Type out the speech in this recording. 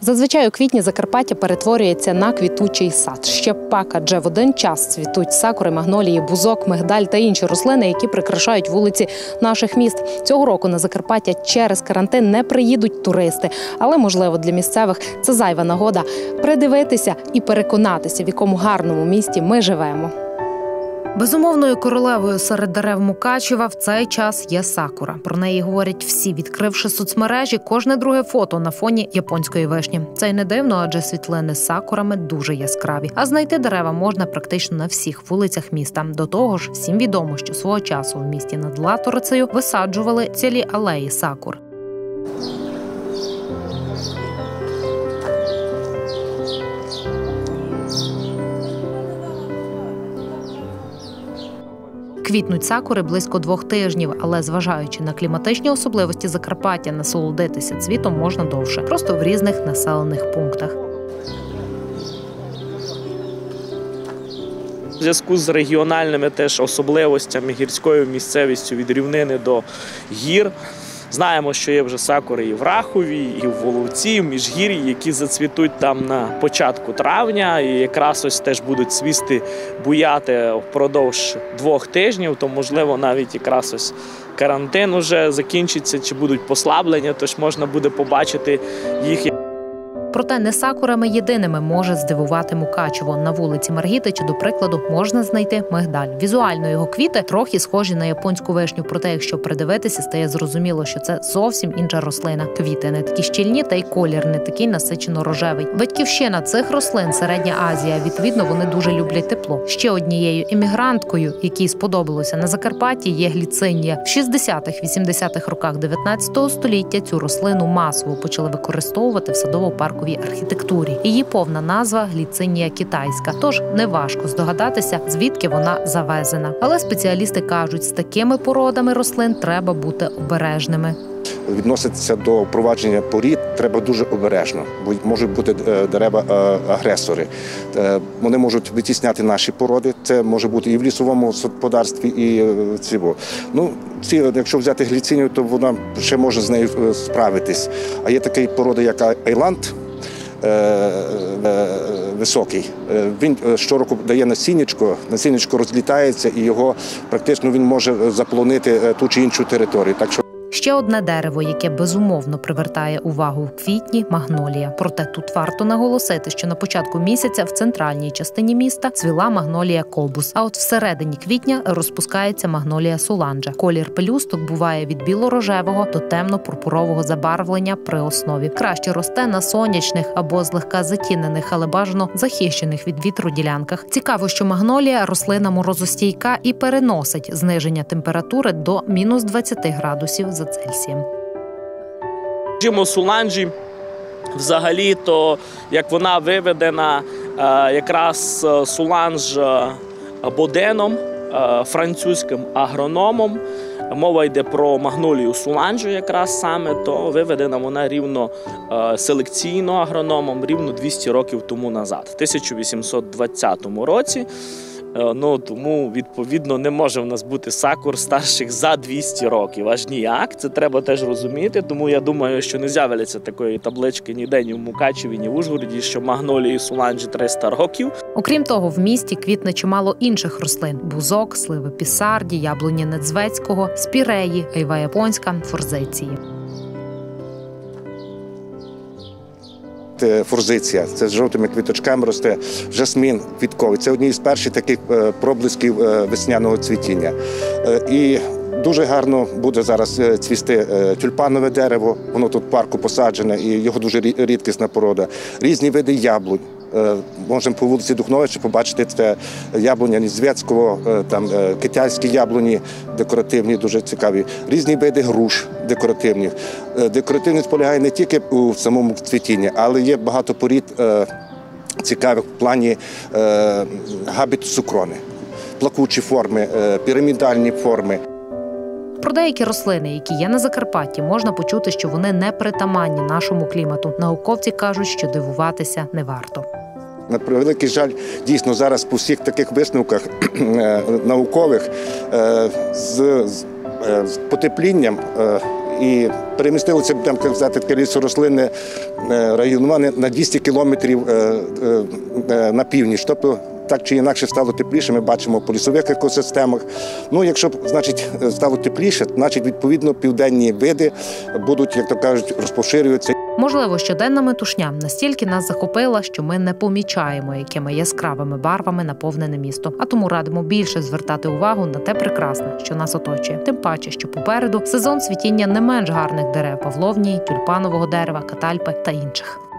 Зазвичай у квітні Закарпаття перетворюється на квітучий сад. Ще пак, адже в один час цвітуть сакури, магнолії, бузок, мигдаль та інші рослини, які прикрашають вулиці наших міст. Цього року на Закарпаття через карантин не приїдуть туристи. Але, можливо, для місцевих це зайва нагода придивитися і переконатися, в якому гарному місті ми живемо. Безумовною королевою серед дерев Мукачева в цей час є сакура. Про неї говорять всі, відкривши соцмережі, кожне друге фото на фоні японської вишні. Це й не дивно, адже світлини з сакурами дуже яскраві. А знайти дерева можна практично на всіх вулицях міста. До того ж, всім відомо, що свого часу в місті над Латорицею висаджували цілі алеї сакур. Квітнуть сакури близько 2 тижнів, але зважаючи на кліматичні особливості Закарпаття, насолодитися цвітом можна довше, просто в різних населених пунктах. У зв'язку з регіональними теж особливостями, гірською місцевістю від рівнини до гір, знаємо, що є вже сакури і в Рахові, і в Воловці, і в Міжгір'ї, які зацвітуть там на початку травня і якраз ось теж будуть цвісти, буяти впродовж 2 тижнів, то, можливо, навіть якраз ось карантин уже закінчиться, чи будуть послаблення, тож можна буде побачити їх. Проте не сакурами єдиними може здивувати Мукачево. На вулиці Маргітича, до прикладу, можна знайти мигдаль. Візуально його квіти трохи схожі на японську вишню, проте якщо придивитися, стає зрозуміло, що це зовсім інша рослина. Квіти не такі щільні, та й колір не такий насичено-рожевий. Батьківщина цих рослин – Середня Азія. Відповідно, вони дуже люблять тепло. Ще однією емігранткою, якій сподобалося на Закарпатті, є гліцинія. В 60-х-80-х роках 19 століття цю рослину масово почали використовувати в садово-парку архітектурі. Її повна назва – гліцинія китайська. Тож неважко здогадатися, звідки вона завезена. Але спеціалісти кажуть, з такими породами рослин треба бути обережними. Відноситися до впровадження порід треба дуже обережно, бо можуть бути дерева-агресори. Вони можуть витісняти наші породи, це може бути і в лісовому господарстві, і цього. Якщо взяти гліцинію, то вона ще може з нею справитись. А є така порода, як айланд, високий. Він щороку дає насіннячко розлітається, і його практично він може заполонити ту чи іншу територію. Ще одне дерево, яке безумовно привертає увагу в квітні – магнолія. Проте тут варто наголосити, що на початку місяця в центральній частині міста цвіла магнолія кобус, а от всередині квітня розпускається магнолія соланджа. Колір пелюсток буває від біло-рожевого до темно-пурпурового забарвлення при основі. Краще росте на сонячних або злегка затінених, але бажано захищених від вітру ділянках. Цікаво, що магнолія – рослина морозостійка і переносить зниження температури до мінус 20 градусів за Цельсієм. Соланджі, взагалі, то як вона виведена якраз соланж Боденом, французьким агрономом, мова йде про магнолію соланджу якраз саме, то виведена вона рівно селекційно агрономом рівно 200 років тому назад, в 1820 році. Тому, відповідно, не може в нас бути сакур старших за 200 років. Аж ніяк. Це треба теж розуміти. Тому я думаю, що не з'являться такої таблички ніде, ні в Мукачеві, ні в Ужгороді, що магнолії соланджі 300 років. Окрім того, в місті квітне чимало інших рослин – бузок, сливи пісарді, яблуні недзвецького, спіреї, айва японська, форзиції. Форзиція, це з жовтими квіточками росте, жасмін квітковий. Це одні з перших таких проблисків весняного цвітіння. І дуже гарно буде зараз цвісти тюльпанове дерево, воно тут в парку посаджене, і його дуже рідкісна порода. Різні види яблунь. Можемо по вулиці Духновича побачити, це яблуня Недзвецького, там китайські яблуні декоративні, дуже цікаві. Різні види груш декоративні. Декоративність полягає не тільки у самому цвітінні, але є багато порід цікавих в плані габітусу крони, плакучі форми, пірамідальні форми. Про деякі рослини, які є на Закарпатті, можна почути, що вони не притаманні нашому клімату. Науковці кажуть, що дивуватися не варто. На превеликий жаль, дійсно зараз по всіх таких висновках наукових з потеплінням і перемістилося, будемо казати, таке лісорослинне районування на 200 кілометрів на північ. Тобто так чи інакше стало тепліше, ми бачимо по лісових екосистемах. Ну, якщо, значить, стало тепліше, значить, відповідно, південні види будуть, як то кажуть, розпоширюватися. Можливо, щоденна метушня настільки нас захопила, що ми не помічаємо, якими яскравими барвами наповнене місто. А тому радимо більше звертати увагу на те прекрасне, що нас оточує. Тим паче, що попереду сезон цвітіння не менш гарних дерев – павловнії, тюльпанового дерева, катальпи та інших.